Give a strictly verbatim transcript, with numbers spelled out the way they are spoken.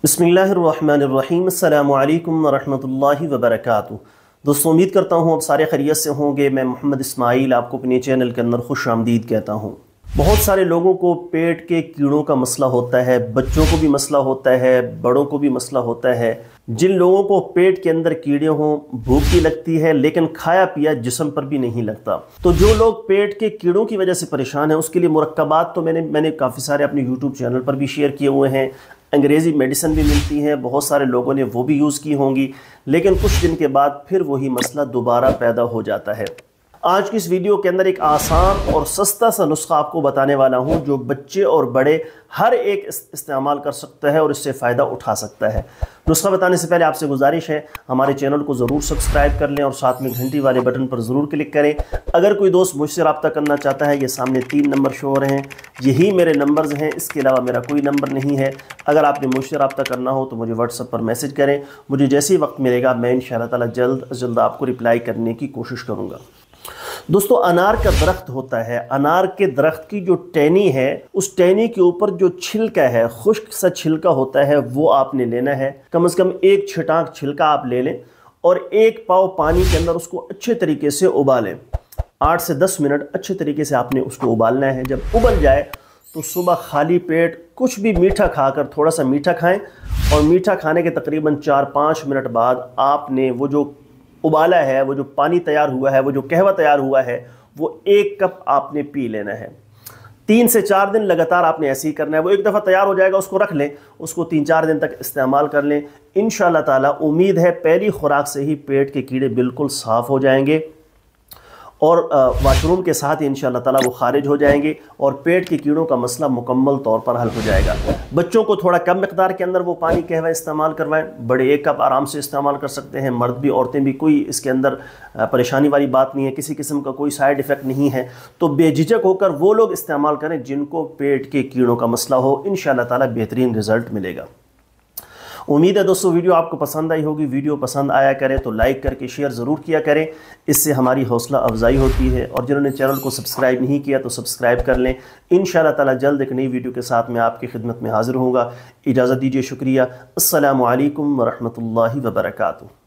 बिस्मिल्लाहिर्रहमानिर्रहीम अस्सलामु अलैकुम वरहमतुल्लाहि वबरकातुहू। दोस्तों, उम्मीद करता हूँ आप सारे खैरियत से होंगे। मैं मोहम्मद इस्माइल आपको अपने चैनल के अंदर खुश आमदीद कहता हूँ। बहुत सारे लोगों को पेट के कीड़ों का मसला होता है, बच्चों को भी मसला होता है, बड़ों को भी मसला होता है। जिन लोगों को पेट के अंदर कीड़े हों, भूख भी लगती है लेकिन खाया पिया जिस्म पर भी नहीं लगता। तो जो लोग पेट के कीड़ों की वजह से परेशान हैं, उसके लिए मुरक्कबात तो मैंने मैंने काफ़ी सारे अपने यूट्यूब चैनल पर भी शेयर किए हुए हैं। अंग्रेज़ी मेडिसिन भी मिलती है, बहुत सारे लोगों ने वो भी यूज़ की होंगी, लेकिन कुछ दिन के बाद फिर वही मसला दोबारा पैदा हो जाता है। आज की इस वीडियो के अंदर एक आसान और सस्ता सा नुस्खा आपको बताने वाला हूं, जो बच्चे और बड़े हर एक इस्तेमाल कर सकता है और इससे फ़ायदा उठा सकता है। नुस्खा बताने से पहले आपसे गुजारिश है, हमारे चैनल को ज़रूर सब्सक्राइब कर लें और साथ में घंटी वाले बटन पर ज़रूर क्लिक करें। अगर कोई दोस्त मुझसे रब्ता करना चाहता है, ये सामने तीन नंबर शो हो रहे हैं, यही मेरे नंबर्स हैं, इसके अलावा मेरा कोई नंबर नहीं है। अगर आपने मुझसे रब्ता करना हो तो मुझे व्हाट्सएप पर मैसेज करें। मुझे जैसे ही वक्त मिलेगा मैं इंशाअल्लाह ताला जल्द अज जल्द आपको रिप्लाई करने की कोशिश करूँगा। दोस्तों, अनार का दरख्त होता है, अनार के दरख्त की जो टहनी है, उस टहनी के ऊपर जो छिलका है, खुश्क सा छिलका होता है, वो आपने लेना है। कम से कम एक छिटाक छिलका आप ले लें और एक पाव पानी के अंदर उसको अच्छे तरीके से उबालें। आठ से दस मिनट अच्छे तरीके से आपने उसको उबालना है। जब उबल जाए तो सुबह खाली पेट कुछ भी मीठा खाकर, थोड़ा सा मीठा खाएं और मीठा खाने के तकरीबन चार पाँच मिनट बाद आपने वो जो उबाला है, वो जो पानी तैयार हुआ है, वो जो कहवा तैयार हुआ है, वो एक कप आपने पी लेना है। तीन से चार दिन लगातार आपने ऐसे ही करना है। वो एक दफ़ा तैयार हो जाएगा, उसको रख लें, उसको तीन चार दिन तक इस्तेमाल कर लें। इंशाअल्लाह ताला उम्मीद है पहली खुराक से ही पेट के कीड़े बिल्कुल साफ़ हो जाएंगे और वाशरूम के साथ ही इंशाअल्लाह ताला वो खारिज हो जाएंगे और पेट के कीड़ों का मसला मुकम्मल तौर पर हल हो जाएगा। बच्चों को थोड़ा कम मिकदार के अंदर वो पानी कहवा इस्तेमाल करवाएं, बड़े एक कप आराम से इस्तेमाल कर सकते हैं। मर्द भी औरतें भी, कोई इसके अंदर परेशानी वाली बात नहीं है, किसी किस्म का कोई साइड इफ़ेक्ट नहीं है। तो बेझिझक होकर वो लोग इस्तेमाल करें जिनको पेट के कीड़ों का मसला हो। इंशाअल्लाह ताला बेहतरीन रिज़ल्ट मिलेगा। उम्मीद है दोस्तों वीडियो आपको पसंद आई होगी। वीडियो पसंद आया करें तो लाइक करके शेयर ज़रूर किया करें, इससे हमारी हौसला अफजाई होती है। और जिन्होंने चैनल को सब्सक्राइब नहीं किया तो सब्सक्राइब कर लें। इंशाअल्लाह ताला जल्द एक नई वीडियो के साथ मैं आपकी खिदमत में हाज़िर होऊंगा। इजाज़त दीजिए, शुक्रिया। अस्सलामु अलैकुम वरहमतुल्लाहि वबरकातुहू।